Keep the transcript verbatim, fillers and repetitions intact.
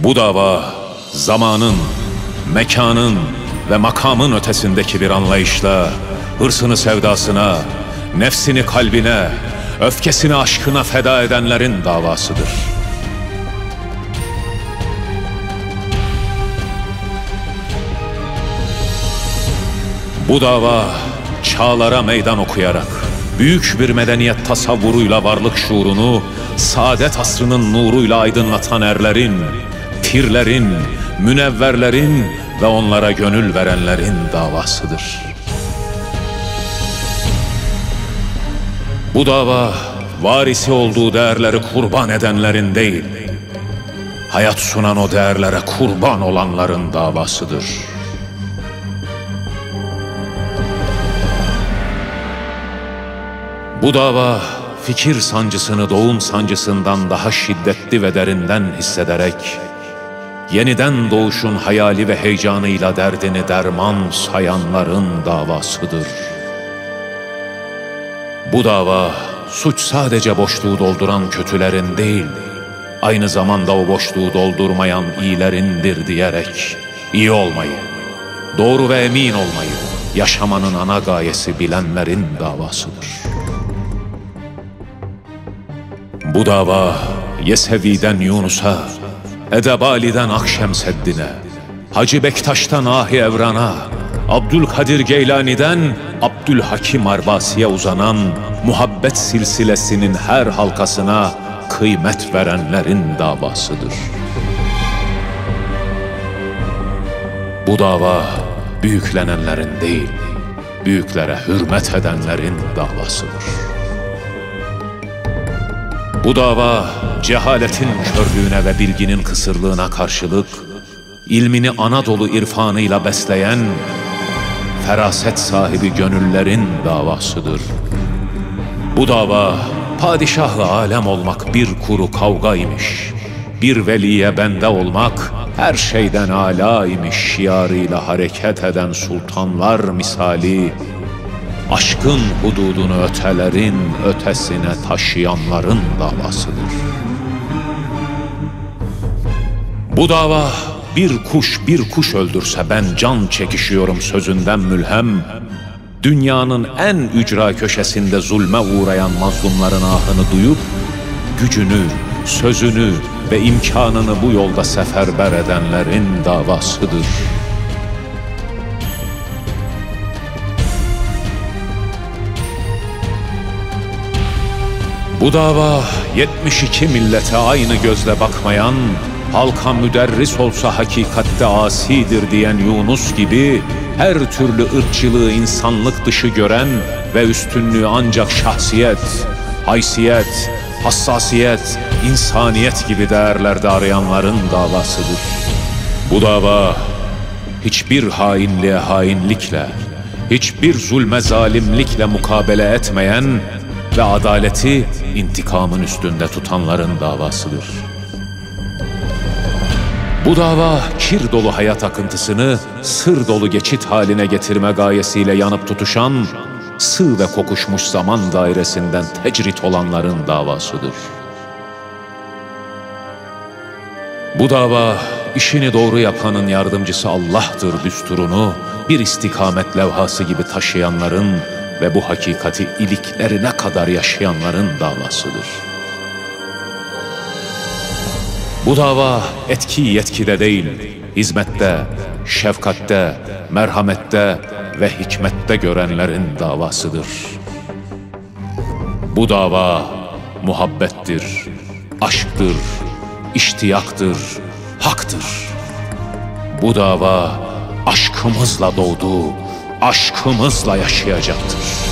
Bu dava zamanın, mekanın ve makamın ötesindeki bir anlayışla hırsını sevdasına, nefsini kalbine, öfkesini aşkına feda edenlerin davasıdır. Bu dava çağlara meydan okuyarak, büyük bir medeniyet tasavvuruyla varlık şuurunu, saadet asrının nuruyla aydınlatan erlerin, pirlerin, münevverlerin ve onlara gönül verenlerin davasıdır. Bu dava, varisi olduğu değerleri kurban edenlerin değil, hayat sunan o değerlere kurban olanların davasıdır. Bu dava, fikir sancısını doğum sancısından daha şiddetli ve derinden hissederek, yeniden doğuşun hayali ve heyecanıyla derdini derman sayanların davasıdır. Bu dava, suç sadece boşluğu dolduran kötülerin değil, aynı zamanda o boşluğu doldurmayan iyilerindir diyerek, iyi olmayı, doğru ve emin olmayı, yaşamanın ana gayesi bilenlerin davasıdır. Bu dava, Yesevi'den Yunus'a, Edebali'den Akşemseddin'e, Hacı Bektaş'tan Ahi Evran'a, Abdülkadir Geylani'den Abdülhakim Arbasi'ye uzanan muhabbet silsilesinin her halkasına kıymet verenlerin davasıdır. Bu dava büyüklenenlerin değil, büyüklere hürmet edenlerin davasıdır. Bu dava cehaletin körlüğüne ve bilginin kısırlığına karşılık, ilmini Anadolu irfanıyla besleyen feraset sahibi gönüllerin davasıdır. Bu dava, padişah-ı alem olmak bir kuru kavgaymış, bir veliye bende olmak her şeyden âlâ imiş şiarıyla hareket eden sultanlar misali, aşkın hududunu ötelerin ötesine taşıyanların davasıdır. Bu dava, bir kuş bir kuş öldürse ben can çekişiyorum sözünden mülhem, dünyanın en ücra köşesinde zulme uğrayan mazlumların ahını duyup, gücünü, sözünü ve imkanını bu yolda seferber edenlerin davasıdır. Bu dava, yetmiş iki millete aynı gözle bakmayan, halka müderris olsa hakikatte asidir diyen Yunus gibi, her türlü ırkçılığı insanlık dışı gören ve üstünlüğü ancak şahsiyet, haysiyet, hassasiyet, insaniyet gibi değerlerde arayanların davasıdır. Bu dava, hiçbir hainliğe hainlikle, hiçbir zulme zalimlikle mukabele etmeyen ve adaleti intikamın üstünde tutanların davasıdır. Bu dava, kir dolu hayat akıntısını sır dolu geçit haline getirme gayesiyle yanıp tutuşan, sığ ve kokuşmuş zaman dairesinden tecrit olanların davasıdır. Bu dava, işini doğru yapanın yardımcısı Allah'tır düsturunu bir istikamet levhası gibi taşıyanların ve bu hakikati iliklerine kadar yaşayanların davasıdır. Bu dava etki yetkide değil, hizmette, şefkatte, merhamette ve hikmette görenlerin davasıdır. Bu dava muhabbettir, aşktır, iştiyaktır, haktır. Bu dava aşkımızla doğdu, aşkımızla yaşayacaktır.